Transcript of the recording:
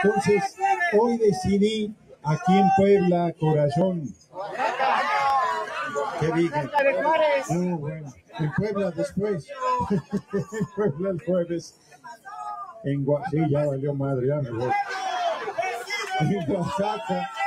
Entonces, hoy decidí aquí en Puebla, Corazón. ¿Qué dije? No, bueno, en Puebla después. En Puebla el jueves. Sí, ya valió madre, ya me voy. En Oaxaca.